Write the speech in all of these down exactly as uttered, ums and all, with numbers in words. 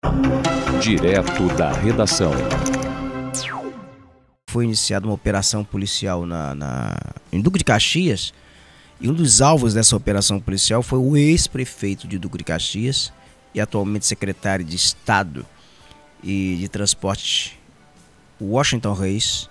Direto da redação. Foi iniciada uma operação policial na, na, em Duque de Caxias, e um dos alvos dessa operação policial foi o ex-prefeito de Duque de Caxias e atualmente secretário de Estado e de Transporte, Washington Reis.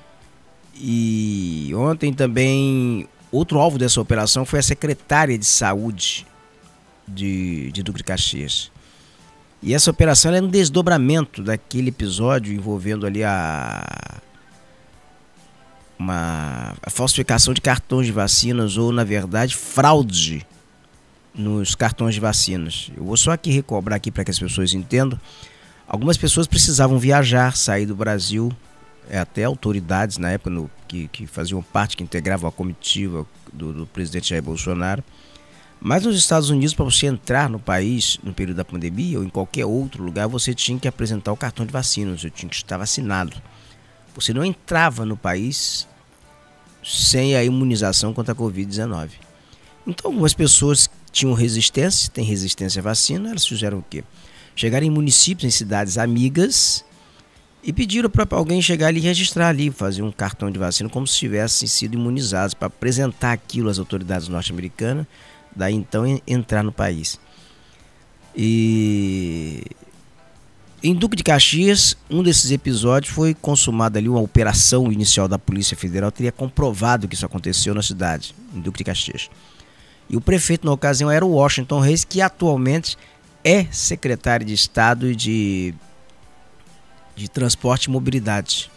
E ontem também outro alvo dessa operação foi a secretária de Saúde de, de Duque de Caxias. E essa operação é um desdobramento daquele episódio envolvendo ali a, uma a falsificação de cartões de vacinas, ou na verdade fraude nos cartões de vacinas. Eu vou só aqui recobrar aqui para que as pessoas entendam. Algumas pessoas precisavam viajar, sair do Brasil, até autoridades na época no, que, que faziam parte, que integravam a comitiva do, do presidente Jair Bolsonaro. Mas nos Estados Unidos, para você entrar no país no período da pandemia ou em qualquer outro lugar, você tinha que apresentar o cartão de vacina, você tinha que estar vacinado. Você não entrava no país sem a imunização contra a covid dezenove. Então, algumas pessoas tinham resistência, têm resistência à vacina, elas fizeram o quê? Chegaram em municípios, em cidades amigas, e pediram para alguém chegar ali e registrar ali, fazer um cartão de vacina como se tivessem sido imunizados, para apresentar aquilo às autoridades norte-americanas, daí então entrar no país. E em Duque de Caxias, um desses episódios foi consumada ali uma operação inicial da Polícia Federal, teria comprovado que isso aconteceu na cidade, em Duque de Caxias. E o prefeito na ocasião era o Washington Reis, que atualmente é secretário de Estado de, de Transporte e Mobilidade.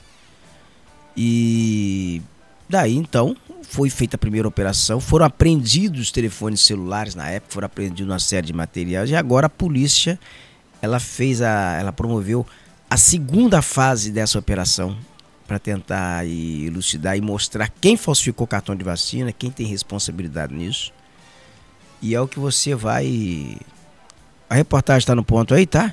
E daí então foi feita a primeira operação, foram apreendidos os telefones celulares na época, foram apreendidos uma série de materiais, e agora a polícia ela fez a, ela promoveu a segunda fase dessa operação para tentar elucidar e mostrar quem falsificou o cartão de vacina, quem tem responsabilidade nisso. E é o que você vai... A reportagem está no ponto aí, tá?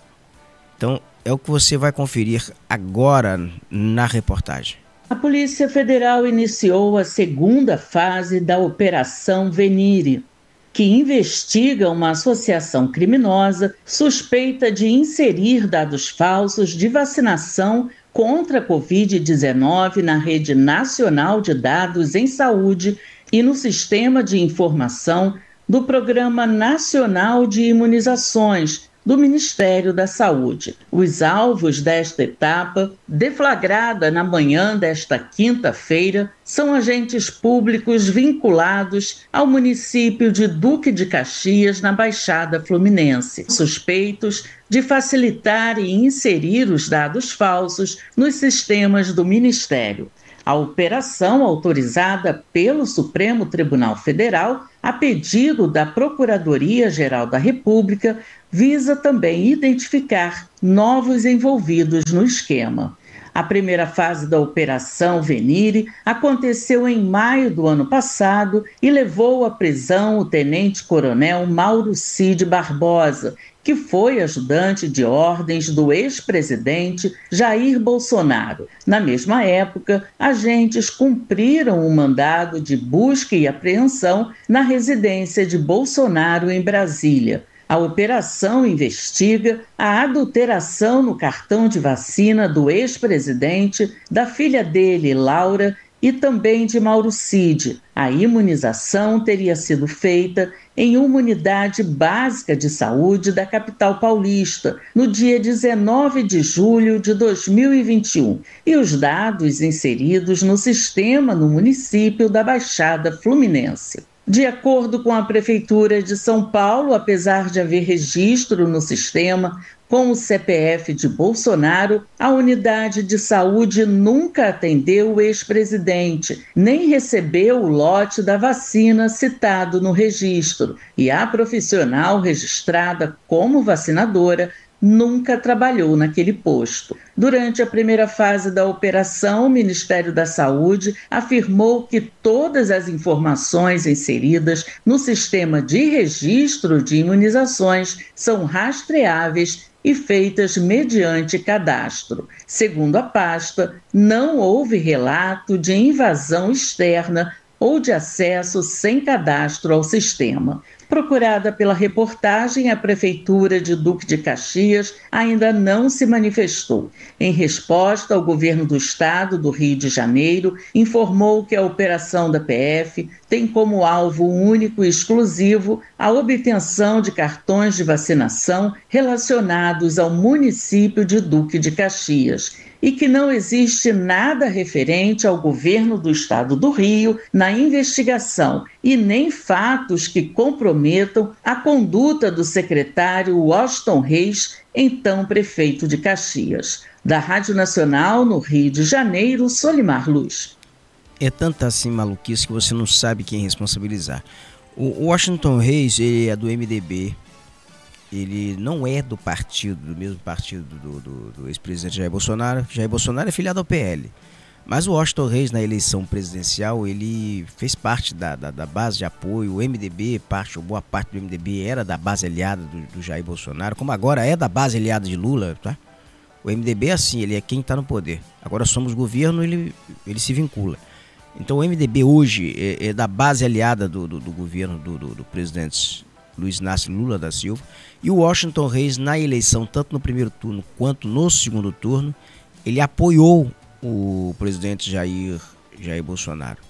Então é o que você vai conferir agora na reportagem. A Polícia Federal iniciou a segunda fase da Operação Venire, que investiga uma associação criminosa suspeita de inserir dados falsos de vacinação contra a covid dezenove na Rede Nacional de Dados em Saúde e no Sistema de Informação do Programa Nacional de Imunizações do Ministério da Saúde. Os alvos desta etapa, deflagrada na manhã desta quinta-feira, são agentes públicos vinculados ao município de Duque de Caxias, na Baixada Fluminense, suspeitos de facilitar e inserir os dados falsos nos sistemas do Ministério. A operação, autorizada pelo Supremo Tribunal Federal, a pedido da Procuradoria-Geral da República, visa também identificar novos envolvidos no esquema. A primeira fase da Operação Venire aconteceu em maio do ano passado e levou à prisão o tenente-coronel Mauro Cid Barbosa, que foi ajudante de ordens do ex-presidente Jair Bolsonaro. Na mesma época, agentes cumpriram um mandado de busca e apreensão na residência de Bolsonaro em Brasília. A operação investiga a adulteração no cartão de vacina do ex-presidente, da filha dele, Laura, e também de Mauro Cid. A imunização teria sido feita em uma unidade básica de saúde da capital paulista, no dia dezenove de julho de dois mil e vinte e um, e os dados inseridos no sistema no município da Baixada Fluminense. De acordo com a Prefeitura de São Paulo, apesar de haver registro no sistema com o C P F de Bolsonaro, a unidade de saúde nunca atendeu o ex-presidente, nem recebeu o lote da vacina citado no registro, e a profissional registrada como vacinadora nunca trabalhou naquele posto. Durante a primeira fase da operação, o Ministério da Saúde afirmou que todas as informações inseridas no sistema de registro de imunizações são rastreáveis e feitas mediante cadastro. Segundo a pasta, não houve relato de invasão externa ou de acesso sem cadastro ao sistema. Procurada pela reportagem, a Prefeitura de Duque de Caxias ainda não se manifestou. Em resposta, o governo do estado do Rio de Janeiro informou que a operação da P F tem como alvo único e exclusivo a obtenção de cartões de vacinação relacionados ao município de Duque de Caxias e que não existe nada referente ao governo do estado do Rio na investigação e nem fatos que comprometam a conduta do secretário Washington Reis, então prefeito de Caxias. Da Rádio Nacional, no Rio de Janeiro, Solimar Luz. É tanta assim maluquice que você não sabe quem responsabilizar. O Washington Reis, ele é do M D B. Ele não é do partido, do mesmo partido do, do, do ex-presidente Jair Bolsonaro. Jair Bolsonaro é filiado ao P L. Mas o Washington Reis, na eleição presidencial, ele fez parte da, da, da base de apoio. O M D B, parte, ou boa parte do M D B era da base aliada do, do Jair Bolsonaro, como agora é da base aliada de Lula, tá? O M D B é assim, ele é quem está no poder. Agora somos governo, ele, ele se vincula. Então o M D B hoje é, é da base aliada do, do, do governo do, do, do presidente Luiz Inácio Lula da Silva. E o Washington Reis, na eleição, tanto no primeiro turno quanto no segundo turno, ele apoiou o presidente Jair, Jair Bolsonaro.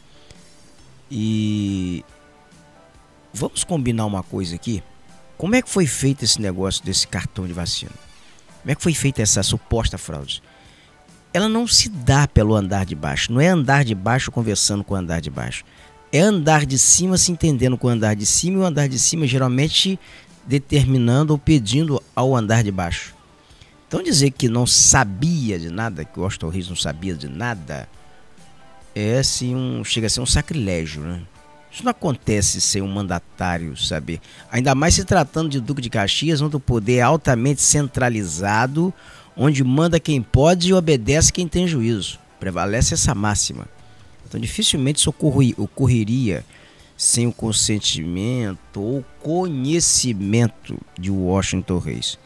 E vamos combinar uma coisa aqui. Como é que foi feito esse negócio desse cartão de vacina? Como é que foi feita essa suposta fraude? Ela não se dá pelo andar de baixo. Não é andar de baixo conversando com o andar de baixo. É andar de cima se entendendo com o andar de cima, e o andar de cima geralmente determinando ou pedindo ao andar de baixo. Então dizer que não sabia de nada, que o Washington Reis não sabia de nada, é assim um, chega a ser um sacrilégio, né? Isso não acontece sem um mandatário saber. Ainda mais se tratando de Duque de Caxias, onde o poder é altamente centralizado, onde manda quem pode e obedece quem tem juízo. Prevalece essa máxima. Então dificilmente isso ocorri, ocorreria sem o consentimento ou conhecimento de Washington Reis.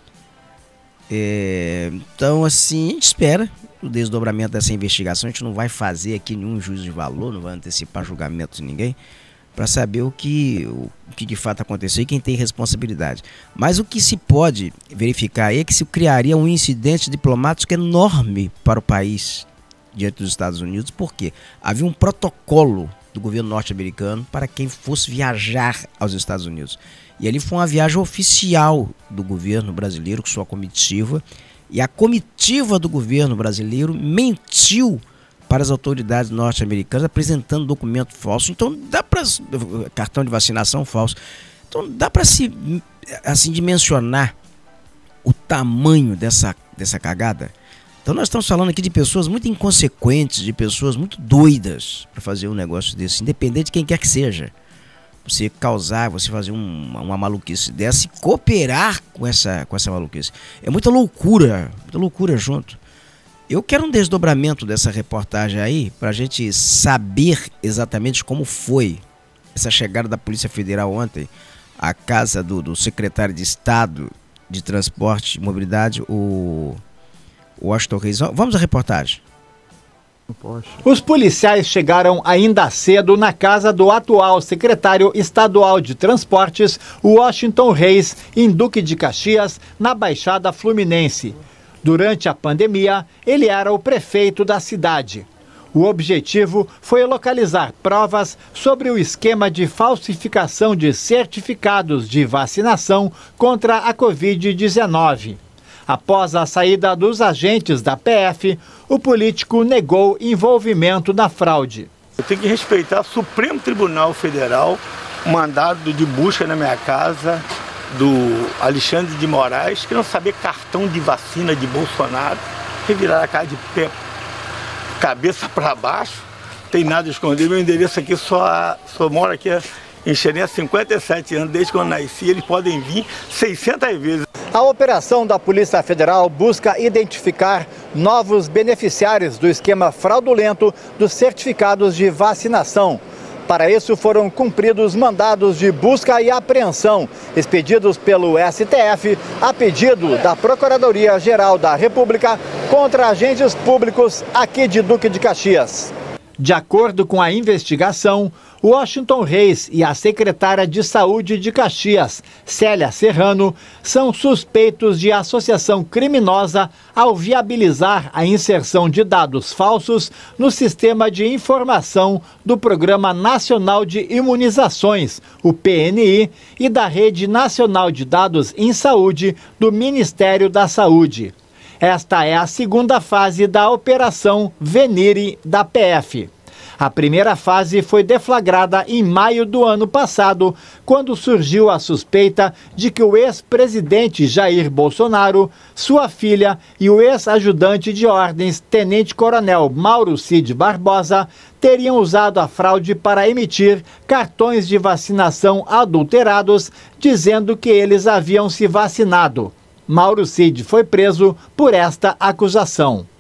É, então assim, a gente espera o desdobramento dessa investigação. A gente não vai fazer aqui nenhum juízo de valor, não vai antecipar julgamento de ninguém, para saber o que, o que de fato aconteceu e quem tem responsabilidade. Mas o que se pode verificar aí é que se criaria um incidente diplomático enorme para o país diante dos Estados Unidos, porque havia um protocolo do governo norte-americano para quem fosse viajar aos Estados Unidos. E ali foi uma viagem oficial do governo brasileiro com sua comitiva, e a comitiva do governo brasileiro mentiu para as autoridades norte-americanas apresentando documento falso. Então dá para cartão de vacinação falso. Então dá para se assim dimensionar o tamanho dessa dessa cagada. Então nós estamos falando aqui de pessoas muito inconsequentes, de pessoas muito doidas para fazer um negócio desse, independente de quem quer que seja. Você causar, você fazer um, uma maluquice dessa e cooperar com essa, com essa maluquice. É muita loucura, muita loucura junto. Eu quero um desdobramento dessa reportagem aí para a gente saber exatamente como foi essa chegada da Polícia Federal ontem à casa do, do secretário de Estado de Transporte e Mobilidade, o Washington Reis. Vamos à reportagem. Os policiais chegaram ainda cedo na casa do atual secretário estadual de Transportes, Washington Reis, em Duque de Caxias, na Baixada Fluminense. Durante a pandemia, ele era o prefeito da cidade. O objetivo foi localizar provas sobre o esquema de falsificação de certificados de vacinação contra a covid dezenove. Após a saída dos agentes da P F, o político negou envolvimento na fraude. Eu tenho que respeitar o Supremo Tribunal Federal, o mandado de busca na minha casa do Alexandre de Moraes, que não sabia cartão de vacina de Bolsonaro, revirar a cara de pé, cabeça para baixo, tem nada a esconder. Meu endereço aqui só, só mora aqui em Xerém há cinquenta e sete anos, desde quando eu nasci, eles podem vir seiscentas vezes. A operação da Polícia Federal busca identificar novos beneficiários do esquema fraudulento dos certificados de vacinação. Para isso foram cumpridos mandados de busca e apreensão, expedidos pelo S T F a pedido da Procuradoria-Geral da República contra agentes públicos aqui de Duque de Caxias. De acordo com a investigação, Washington Reis e a secretária de Saúde de Caxias, Célia Serrano, são suspeitos de associação criminosa ao viabilizar a inserção de dados falsos no sistema de informação do Programa Nacional de Imunizações, o P N I, e da Rede Nacional de Dados em Saúde do Ministério da Saúde. Esta é a segunda fase da Operação Venire da P F. A primeira fase foi deflagrada em maio do ano passado, quando surgiu a suspeita de que o ex-presidente Jair Bolsonaro, sua filha e o ex-ajudante de ordens, tenente-coronel Mauro Cid Barbosa, teriam usado a fraude para emitir cartões de vacinação adulterados, dizendo que eles haviam se vacinado. Mauro Cid foi preso por esta acusação.